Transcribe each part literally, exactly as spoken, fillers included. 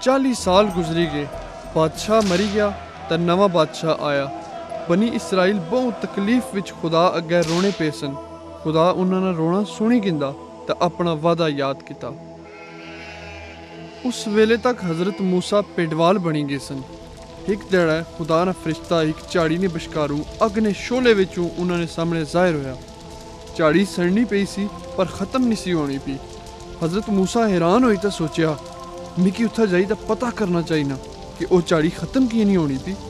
चाली साल गुजरी गए, बादशाह मरी गया तो नवा बादशाह आया। बनी इसराइल बहुत तकलीफ विच खुदा अगे रोने पे सन। खुदा उन्होंने रोना सुनी गिंदा तो अपना वादा याद किया। उस वेले तक हजरत मूसा पेडवाल बनी गए सन। एक दिहाड़ा खुदा ना फरिश्ता एक झाड़ी ने बशकारू अग ने शोले विचों उन्होंने सामने जाहिर होया। झाड़ी सड़नी पई सी पर खत्म नहीं सी होनी पई। हजरत मूसा हैरान होई तो सोचा, मिकी उत्थे जाई तो पता करना चाहिए ना कि वह झाड़ी खत्म की नहीं होनी पई।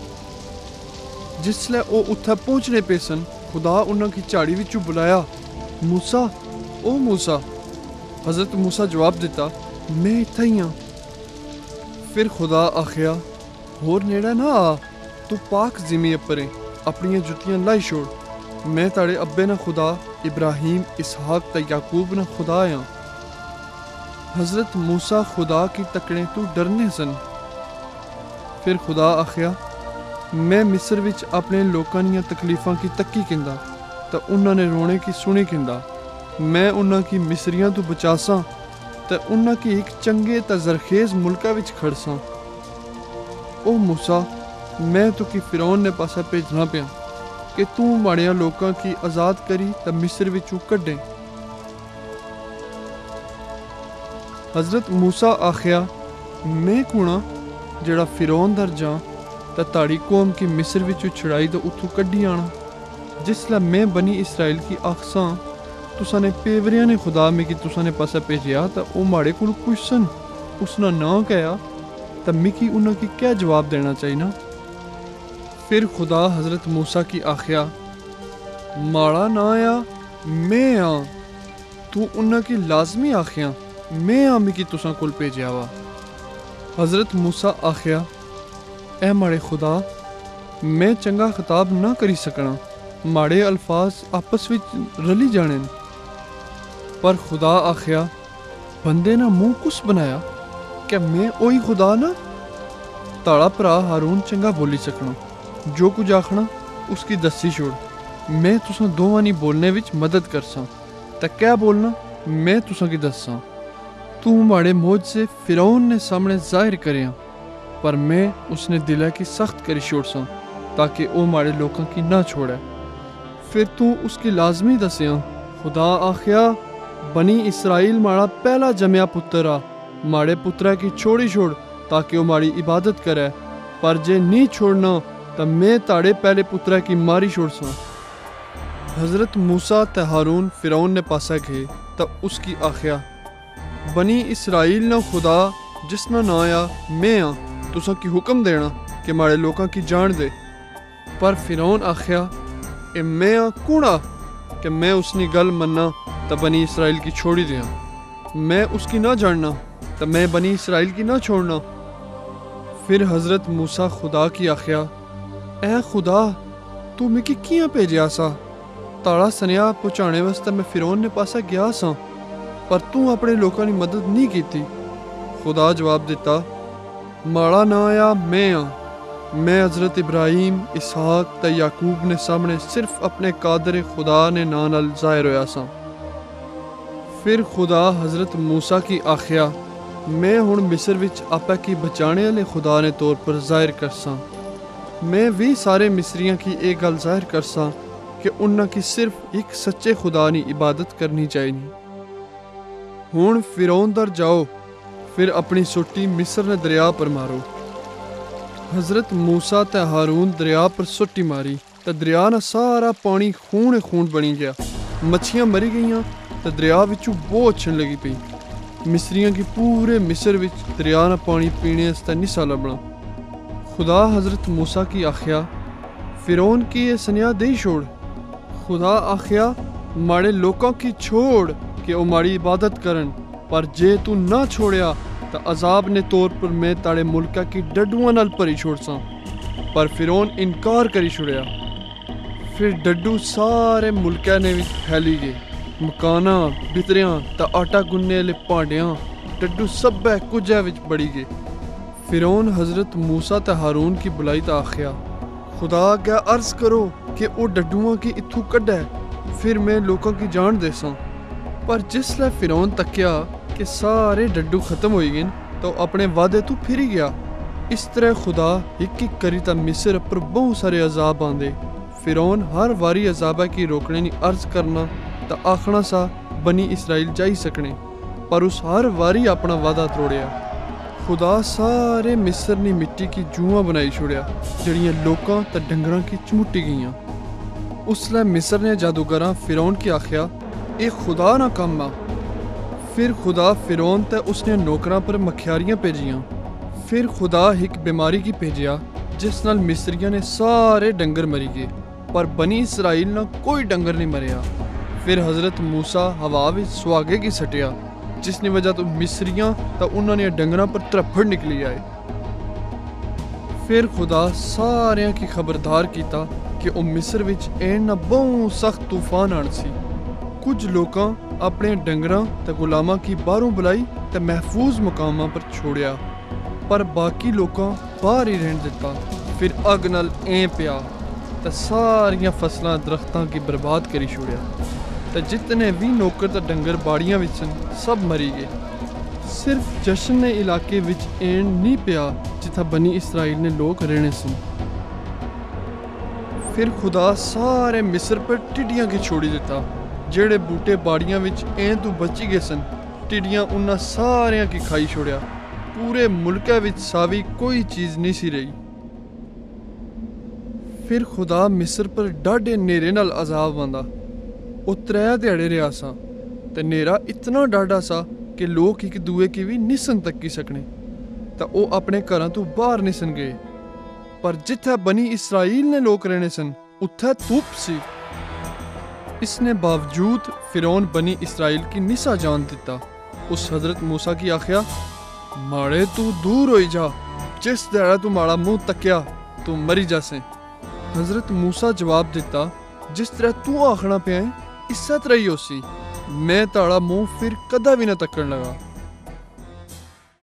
जिसले वो उत्थे पहुंचने पे सन, खुदा उन्होंने झाड़ी विचों बुलाया, मूसा ओ मूसा। हजरत मूसा जवाब दिता, मैं इत्थे ही हाँ। फिर खुदा आखिया, होर नेड़े ना आ, तू पाक जिमी उपर है, अपनिया जुतियां लाई छोड़। मैं ताड़े अब्बे ना खुदा, इब्राहिम इसहाक ते याकूब ना खुदा हाँ। हजरत मूसा खुदा की तकड़े तू डरने सन। फिर खुदा आखिया, मैं मिस्र विच अपने लोकां दियां तकलीफां की तक्की किंदा तो उन्होंने रोने की सुनी किंदा। मैं उन्हां की मिस्रियां तो बचासा तो उन्हां की एक चंगे ते जरखेज मुल्का विच खड़सा। ओ मूसा, मैं तो कि फिरौन ने पासा भेजना पिया कि तू माड़िया लोकां की आज़ाद करी ते मिस्र विचों कड्डे। हजरत मूसा आखिया, मैं कुणा जेड़ा फिरौन दर जां ते ताड़ी कौम की मिस्र विचों छुड़ाई तो उथों कड्डी आना। जिसलै मैं बनी इसराइल की आखसां, तुसा ने पेवरिया ने खुदा मिगी तुसा ने पासा भेजिया तो वह माड़े कोल पुछसन, उसना नां कहा तो मिगी उन्हां की क्या जवाब देना चाहिए ना। फिर खुदा हजरत मूसा की आखिया, माड़ा ना आ, मैं हाँ। तू उन्हां की लाजमी आखिया, मैं हाँ मिगी तुसा कोल भेजिया वा। हजरत मूसा आखिया, ए माड़े खुदा, मैं चंगा खिताब ना करी सकना, माड़े अल्फाज आपस विच रली जाने। पर खुदा आखिया, बंदे ना मुंह कुस बनाया, क्या मैं ओही खुदा ना। ताड़ा भरा हारून चंगा बोली सकना, जो कुछ आखना उसकी दसी छोड़। मैं तुसा दोवां नी बोलने विच मदद करसा, ते क्या बोलना मैं तुसा की दसा। तू माड़े मौज से फिरौन ने सामने जाहिर करिया, पर मैं उसने दिला की सख्त करी छोड़सा ताकि वो माड़े लोगों की ना छोड़े। फिर तू उसकी लाजमी दसिया। खुदा आखिया, बनी इसराइल माड़ा पहला जमया पुत्र आ, माड़े पुत्रा की छोड़ी छोड़ ताकि वो माड़ी इबादत करे। पर जे नहीं छोड़ना तो मैं ताड़े पहले पुत्रा की मारी छोड़सा। हजरत मूसा ते हारून फिरौन ने पासा गए तो उसकी आखिया, बनी इसराइल ना खुदा जिसना ना आ मैं आ, तुसा की हुक्म देना कि माड़े लोगों की जान दे। पर फिरौन आखिया, ए मैं आ कूड़ा कि मैं उसनी गल मन्ना तो बनी इसराइल की छोड़ी दिया। मैं उसकी ना जानना तो मैं बनी इसराइल की ना छोड़ना। फिर हजरत मूसा खुदा की आखिया, ए खुदा, तू मिकी कियां भेजिया सा। ताड़ा सनेहा पहुँचाने वास्ते मैं फिरौन ने पासा गया सा, पर तू अपने लोगों की मदद नहीं की। खुदा जवाब दिता, माड़ा ना आया मैं आ। मैं हजरत इब्राहिम इसहाक ते याकूब ने सामने सिर्फ अपने कादर खुदा ने ना नाल जाहिर होया सा। फिर खुदा हजरत मूसा की आखिया, मैं हुण मिस्र विच आपा की बचाने वाले खुदा ने तौर पर जाहिर करसा। मैं भी सारे मिस्रियां की एक गल जाहिर करसा कि उन्हां की सिर्फ एक सच्चे खुदा की इबादत करनी चाहिए। हुण फिरौन दर जाओ, फिर अपनी सोटी मिस्र ने दरिया पर मारो। हजरत मूसा ते हारून दरिया पर सोटी मारी तो दरिया ना सारा पानी खून खून बनी गया। मच्छियां मरी गईयां तो दरिया विचों बो अच्छन लगी पई। मिस्रियां की पूरे मिस्र विच दरिया ना पानी पीने आस्ते निसा लभना। खुदा हजरत मूसा की आखिया, फिरौन की ये सनिया दे छोड़। खुदा आखिया, माड़े लोगों की छोड़ कि वो माड़ी इबादत करन, पर जे तू ना छोड़या तो अजाब ने तौर पर मैं ताड़े मुल्का की डड्डुआं नाल भरी छोड़सा। पर फिरौन इनकार करी छुड़या। फिर डड्डू सारे मुल्का ने विच फैली गए। मकाना, बितरियां ते आटा गुन्ने आह्ले भांडियां, डड्डू सब्बै कुछ विच बड़ी गए। फिरौन हजरत मूसा ते हारून की बुलाई तो आखिया, खुदा क्या अर्ज करो कि वो डड्डुआं की इत्थू कड्डे, फिर मैं लोगों की जान देसा। पर जिसलै फिरौन तक्या कि सारे डड्डू खत्म हो गए, तो अपने वादे तू फिर गया। इस तरह खुदा एक एक करी ता मिस्र पर बहुत सारे अजाब आंदे। फिरौन हर वारी अजाबा की रोकने नी अर्ज करना ता आखना सा बनी इसराइल जाई सकने, पर उस हर वारी अपना वादा तोड़िया। खुदा सारे मिस्र नी मिट्टी की जूआं बनाई छोड़िया जड़ियां लोकां ते डंगरां की चमुटी गईयां। उसलै मिस्र ने जादूगरां फिरौन की आख्या ए खुदा ना कम आ। फिर खुदा फिरौन ते उसने नौकरां पर मखियारियां भेजियां। फिर खुदा एक बीमारी की भेजिया जिस नाल मिस्रियां ने सारे डंगर मरी गए, पर बनी इसराइल ना कोई डंगर नहीं मरिया। फिर हजरत मूसा हवा विच सुहागे की सटिया, जिसनी वजह तो मिस्रियां तो उन्होंने डंगरां पर तरफड़ निकली आए। फिर खुदा सारियां की खबरदार किया कि वह मिस्र विच ऐन ना बहुत सख्त तूफान आन सी। कुछ लोकां अपने डंगरां ते गुलामां की बाहरों बुलाई ते महफूज मुकामां पर छोड़िया, पर बाकी लोकां बाहर ही रहन दिता। फिर अग नाल ऐ पिया ते सारियां फसलां दरख्तां की बर्बाद करी छोड़िया, ते जितने भी नौकर ते डंगर बाड़ियां विच सन सब मरी गए। सिर्फ जशन ने इलाके विच ऐन नहीं पिया जिथा बनी इसराइल ने लोग रहने सन। फिर खुदा सारे मिस्र पर टिड्डियां की छोड़ी दिता। जेड़े बूटे बाड़ियां विच ऐं तो बची गए सन, टिड्डियां उन्हां सारियां की खाई छोड़िया। पूरे मुल्कै विच सावी कोई चीज नहीं सी रही। फिर खुदा मिस्र पर डाढे नेरे नाल अजाब आंदा। ओ त्रै ध्याड़े रहा सा ते नेरा इतना डाढा सा कि लोग एक दूए की भी नहीं सन तक्की सकने, ते ओ अपने घरां तो बाहर नहीं सन गए। पर जिथे बनी इसराइल ने लोग रहने सन उत्थे धुप सी। इसने बावजूद फिरौन बनी इसराइल की निसा जान दिता। उस हजरत मूसा की आख्या माड़े तू दूर होई जा, जिस ध्याड़ा तू माड़ा मुंह तक्या तू मरी जासे। हजरत मूसा जवाब दिता जिस तरह तू आखना पिया इस तरह ही होसी, मैं ताड़ा मुंह फिर कदा भी ना तकन लगा।